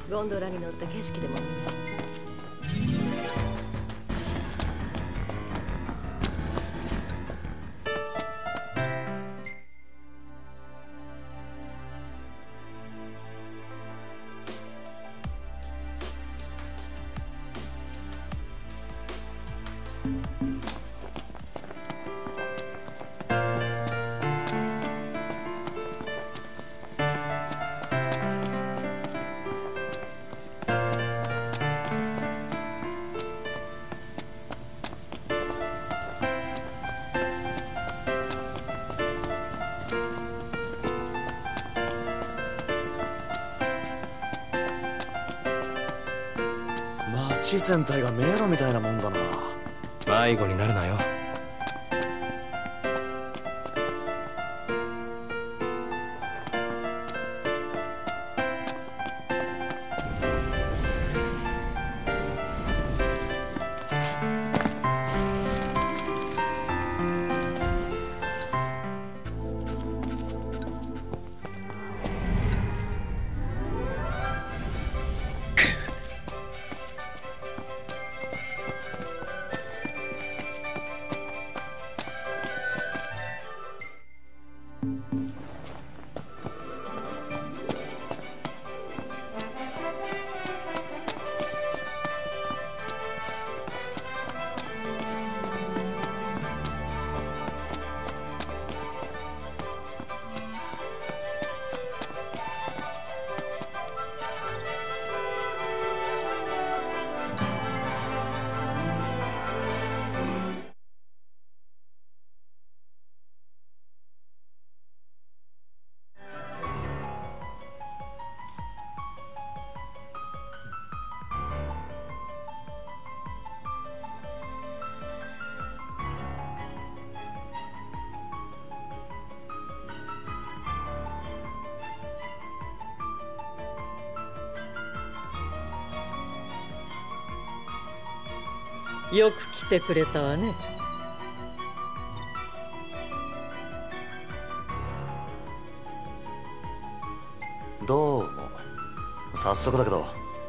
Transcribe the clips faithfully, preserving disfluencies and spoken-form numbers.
ゴンドラに乗った景色でも。 街全体が迷路みたいなもんだな。 迷子になるなよ。 よく来てくれたわね。 どうも。早速だけど、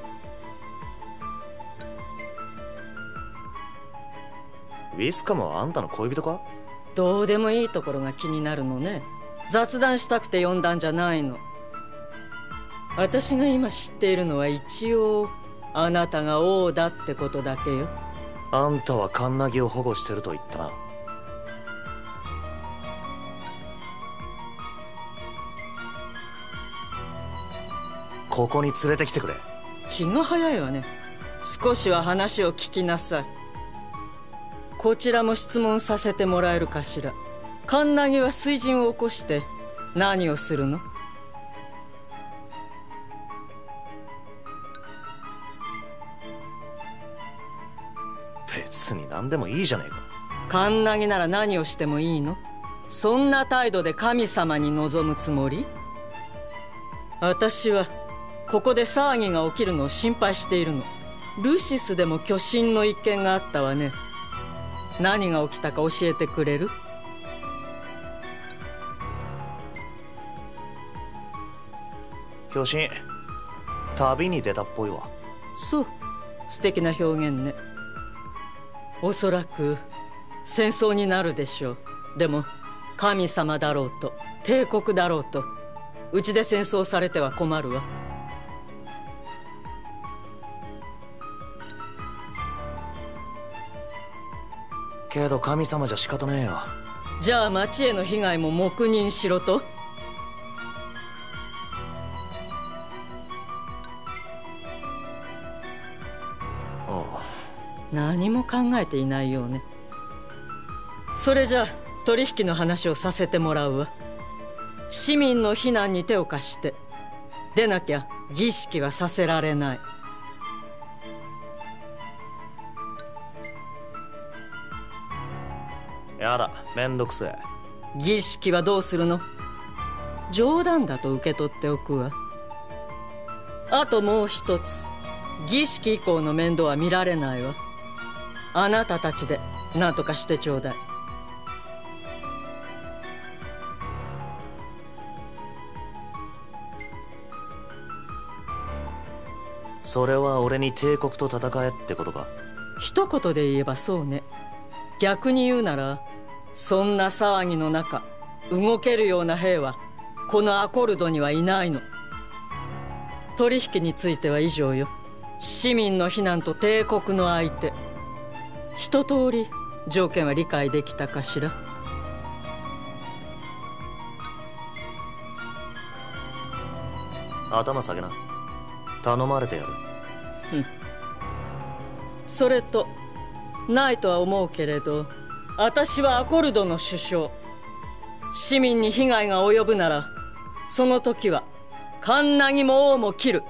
ウィスカムはあんたの恋人か？ どうでもいいところが気になるのね。雑談したくて呼んだんじゃないの。私が今知っているのは一応あなたが王だってことだけよ。 あんたはカンナギを保護してると言ったな。ここに連れてきてくれ。 気が早いわね。少しは話を聞きなさい。こちらも質問させてもらえるかしら。カンナギは水神を起こして何をするの？ 別に何でもいいじゃねえか。 カンナギなら何をしてもいいの？そんな態度で神様に望むつもり？私はここで騒ぎが起きるのを心配しているの。ルシスでも巨神の一件があったわね。何が起きたか教えてくれる？ 巨神、旅に出たっぽいわ。 そう、素敵な表現ね。おそらく戦争になるでしょう。でも神様だろうと帝国だろうと、うちで戦争されては困るわ。 けど神様じゃ仕方ねえよ。 じゃあ町への被害も黙認しろと？何も考えていないようね。それじゃあ取引の話をさせてもらうわ。市民の避難に手を貸して出なきゃ儀式はさせられない。 やだ、めんどくせえ。 儀式はどうするの？冗談だと受け取っておくわ。あともう一つ、儀式以降の面倒は見られないわ。あなたたちで何とかしてちょうだい。 それは俺に帝国と戦えってことか。 一言で言えばそうね。逆に言うなら、そんな騒ぎの中動けるような兵はこのアコルドにはいないの。取引については以上よ。市民の避難と帝国の相手、一通り条件は理解できたかしら。 頭下げな。頼まれてやる。 うん。それとないとは思うけれど、私はアコルドの首相。市民に被害が及ぶなら、その時はカンナギも王も切る。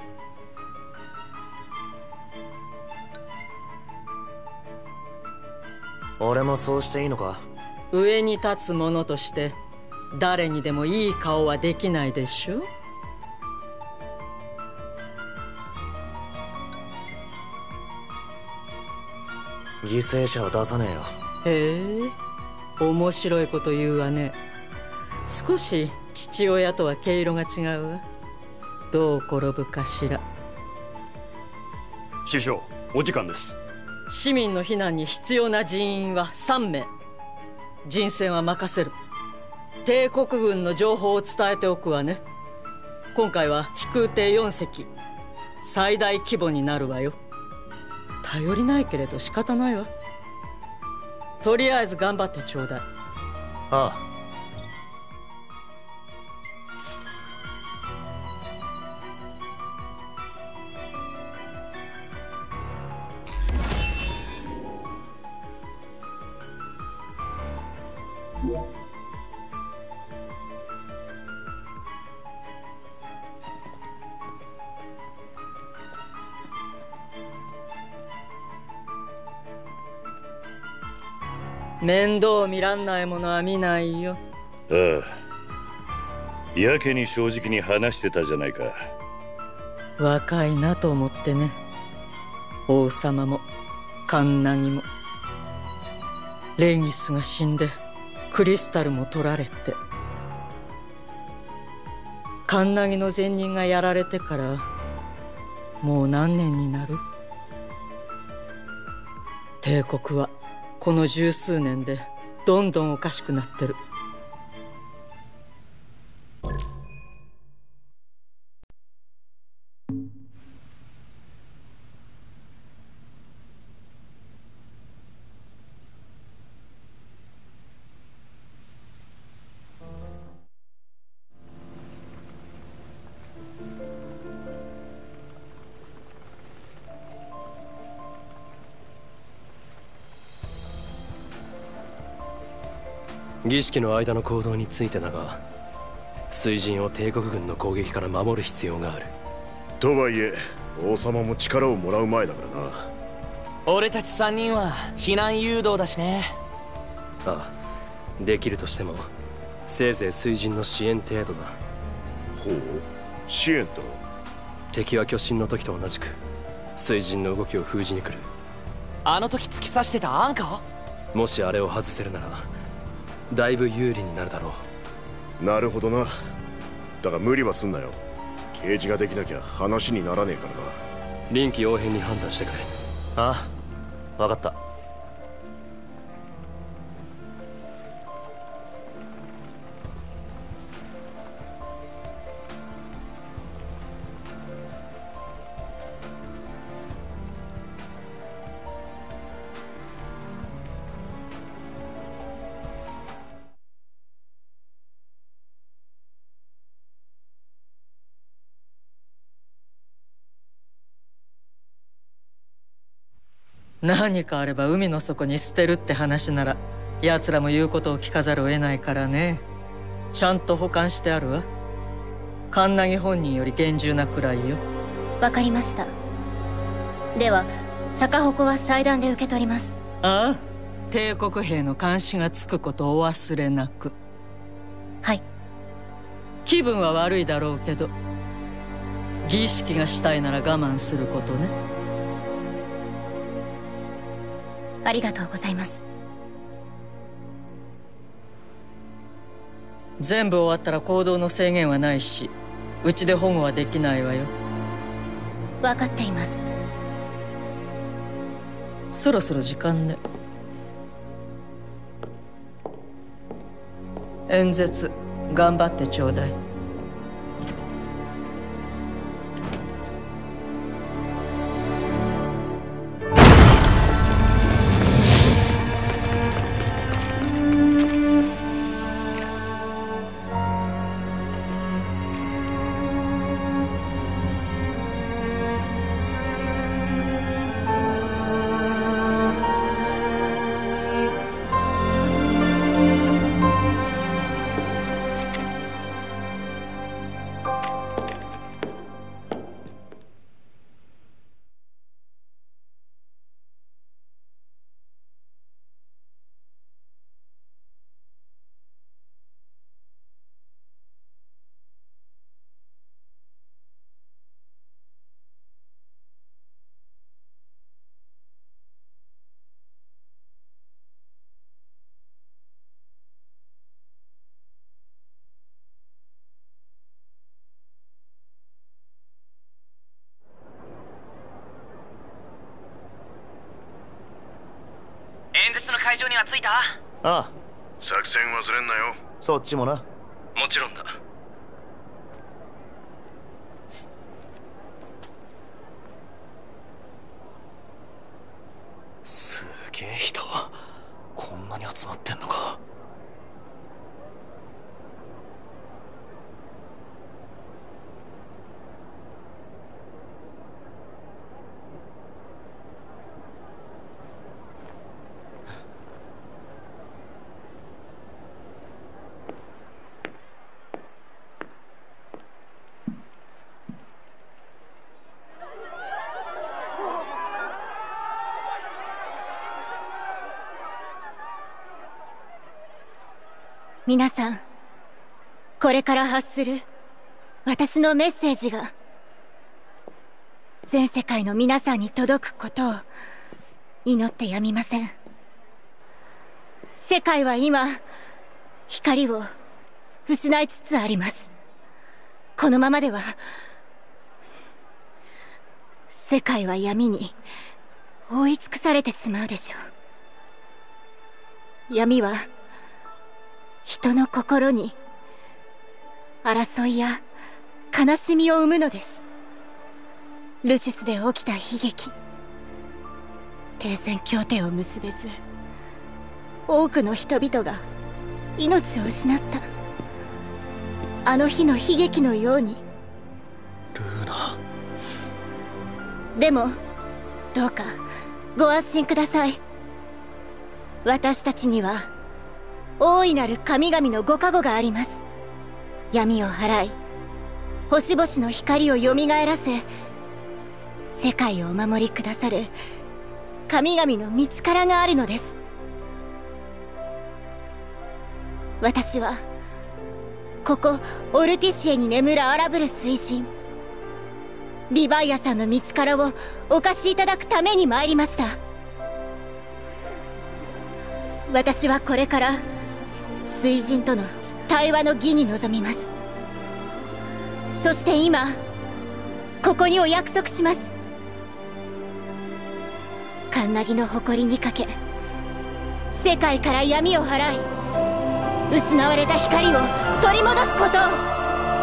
俺もそうしていいのか。 上に立つ者として誰にでもいい顔はできないでしょ。 犠牲者は出さねえよ。へえ、面白いこと言うわね。少し父親とは毛色が違うわ。どう転ぶかしら。 首相、お時間です。 市民の避難に必要な人員はさんめい。人選は任せる。帝国軍の情報を伝えておくわね。今回は飛空艇よんせき、最大規模になるわよ。頼りないけれど仕方ないわ。とりあえず頑張ってちょうだい。 ああ。 面倒見らんないものは見ないよ。 ああ、やけに正直に話してたじゃないか。 若いなと思ってね。王様もカンナギも。レギスが死んでクリスタルも取られて、カンナギの前任がやられてからもう何年になる？帝国はこの十数年でどんどんおかしくなってる。 儀式の間の行動についてだが、水神を帝国軍の攻撃から守る必要がある。 とはいえ王様も力をもらう前だからな。 俺たちさんにんは避難誘導だしね。 ああ、できるとしてもせいぜい水神の支援程度だ。 ほう、支援と。 敵は巨神の時と同じく水神の動きを封じに来る。 あの時突き刺してたアンカー？ もしあれを外せるならだいぶ有利になるだろう。なるほどな。だが無理はすんなよ。掲示ができなきゃ話にならねえからな。 臨機応変に判断してくれ。 ああ、分かった。 何かあれば海の底に捨てるって話なら奴らも言うことを聞かざるを得ないからね。ちゃんと保管してあるわ。カンナギ本人より厳重なくらいよ。 わかりました。では逆鉾は祭壇で受け取ります。 ああ、帝国兵の監視がつくことをお忘れなく。 はい。 気分は悪いだろうけど儀式がしたいなら我慢することね。 ありがとうございます。 全部終わったら行動の制限はないし、うちで保護はできないわよ。 分かっています。 そろそろ時間ね。演説頑張ってちょうだい。 会場には着いた？ ああ。 作戦忘れんなよ。 そっちもな。 もちろんだ。 すげえ人、こんなに集まってんのか。 皆さん、これから発する私のメッセージが全世界の皆さんに届くことを祈ってやみません。世界は今光を失いつつあります。このままでは世界は闇に覆い尽くされてしまうでしょう。闇は人の心に争いや悲しみを生むのです。ルシスで起きた悲劇、停戦協定を結べず多くの人々が命を失ったあの日の悲劇のように。 ルーナ。 でもどうかご安心ください。私たちには大いなる神々のご加護があります。闇を払い、星々の光をよみがえらせ、世界をお守りくださる神々の道からがあるのです。私はここオルティシエに眠るアラブル水神リヴァイアさんの道からをお貸しいただくために参りました。私はこれから水神との対話の儀に臨みます。そして今ここにお約束します。カンナギの誇りにかけ、世界から闇を払い、失われた光を取り戻すことを。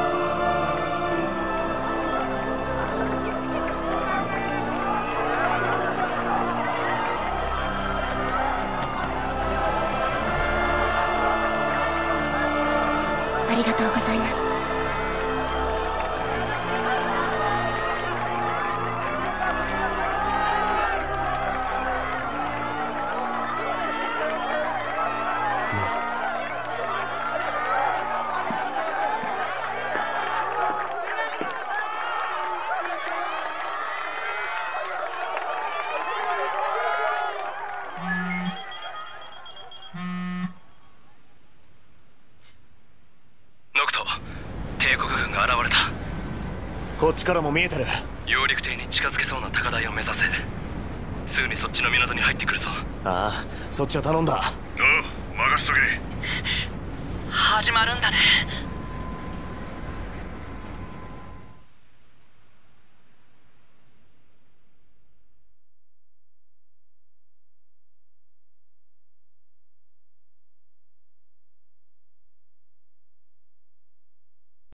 ありがとうございます。 こっちからも見えてる。 揚陸艇に近づけそうな高台を目指せ。すぐにそっちの港に入ってくるぞ。 ああ、そっちは頼んだ。 おう、任せとけ。 始まるんだね。